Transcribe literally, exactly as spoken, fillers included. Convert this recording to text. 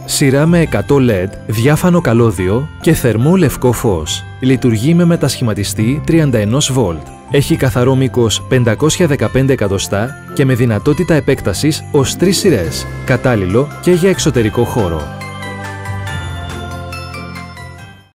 Σειρά με εκατό ελ ι ντι, διάφανο καλώδιο και θερμό λευκό φως. Λειτουργεί με μετασχηματιστή τριάντα ένα βολτ. Έχει καθαρό μήκος πεντακόσια δεκαπέντε εκατοστά και με δυνατότητα επέκτασης ως τρεις σειρές. Κατάλληλο και για εξωτερικό χώρο.